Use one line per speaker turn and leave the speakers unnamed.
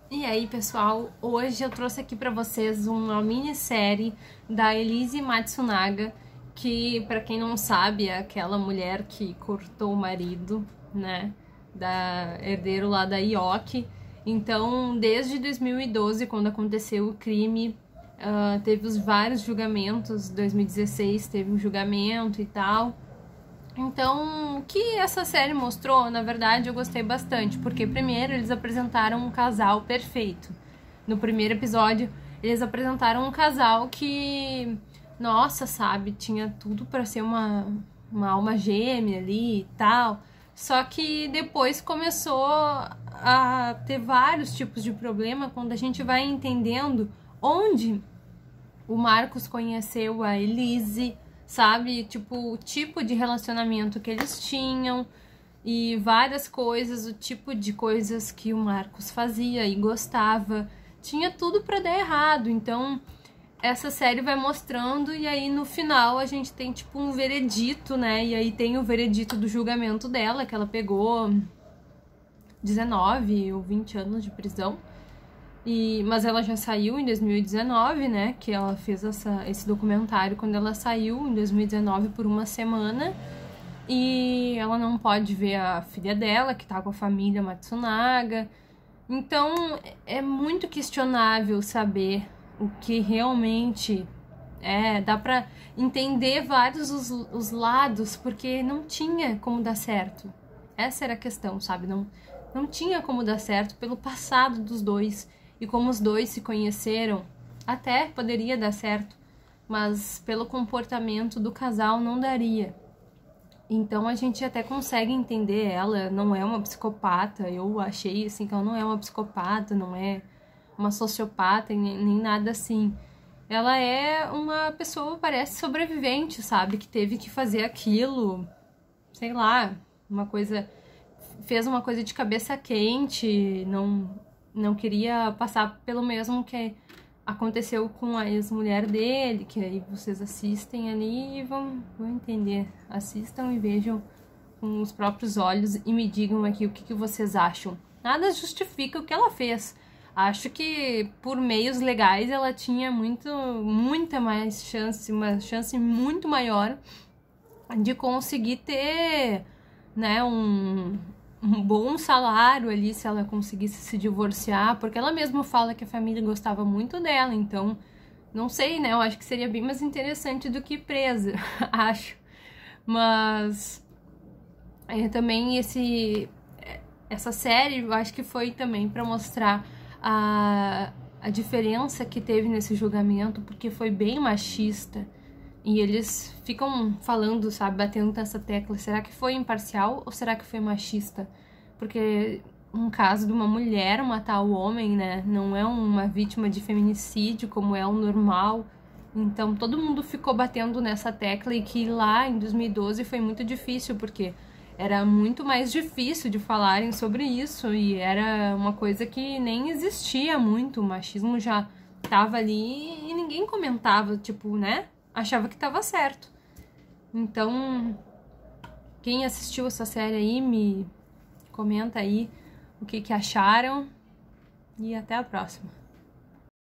E aí, pessoal, hoje eu trouxe aqui pra vocês uma minissérie da Elise Matsunaga, que, pra quem não sabe, é aquela mulher que cortou o marido, né, da herdeiro lá da Yoki. Então, desde 2012, quando aconteceu o crime, teve os vários julgamentos. 2016 teve um julgamento e tal. Então, o que essa série mostrou, na verdade, eu gostei bastante, porque primeiro eles apresentaram um casal perfeito. No primeiro episódio, eles apresentaram um casal que, nossa, sabe, tinha tudo pra ser uma alma gêmea ali e tal. Só que depois começou a ter vários tipos de problema quando a gente vai entendendo onde o Marcos conheceu a Elise, sabe? Tipo, o tipo de relacionamento que eles tinham e várias coisas, o tipo de coisas que o Marcos fazia e gostava. Tinha tudo pra dar errado, então essa série vai mostrando e aí no final a gente tem tipo um veredito, né? E aí tem o veredito do julgamento dela, que ela pegou 19 ou 20 anos de prisão. Mas ela já saiu em 2019, né? Que ela fez esse documentário quando ela saiu em 2019 por uma semana. E ela não pode ver a filha dela, que tá com a família Matsunaga. Então é muito questionável saber o que realmente é. Dá pra entender vários os lados, porque não tinha como dar certo. Essa era a questão, sabe? Não tinha como dar certo pelo passado dos dois. E como os dois se conheceram, até poderia dar certo, mas pelo comportamento do casal não daria. Então a gente até consegue entender ela, não é uma psicopata. Eu achei assim que ela não é uma psicopata, não é uma sociopata, nem nada assim. Ela é uma pessoa, parece sobrevivente, sabe? Que teve que fazer aquilo, sei lá, fez uma coisa de cabeça quente, não queria passar pelo mesmo que aconteceu com a ex-mulher dele, que aí vocês assistem ali e vão entender. Assistam e vejam com os próprios olhos e me digam aqui o que vocês acham. Nada justifica o que ela fez. Acho que por meios legais ela tinha muita mais chance, uma chance muito maior de conseguir ter, né, um bom salário ali se ela conseguisse se divorciar, porque ela mesma fala que a família gostava muito dela, então não sei, né, eu acho que seria bem mais interessante do que presa, acho. Mas também essa série eu acho que foi também para mostrar a diferença que teve nesse julgamento, porque foi bem machista. E eles ficam falando, sabe, batendo nessa tecla. Será que foi imparcial ou será que foi machista? Porque um caso de uma mulher matar o homem, né, não é uma vítima de feminicídio como é o normal. Então todo mundo ficou batendo nessa tecla e que lá em 2012 foi muito difícil, porque era muito mais difícil de falarem sobre isso e era uma coisa que nem existia muito. O machismo já tava ali e ninguém comentava, tipo, né? Achava que tava certo. Então, quem assistiu essa série aí, me comenta aí o que acharam e até a próxima.